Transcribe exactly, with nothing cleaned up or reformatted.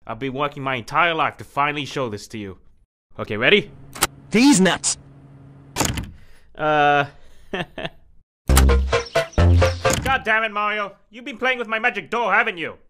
I've been working my entire life to finally show this to you. Okay, ready? These nuts! Uh... God damn it, Mario. You've been playing with my magic door, haven't you?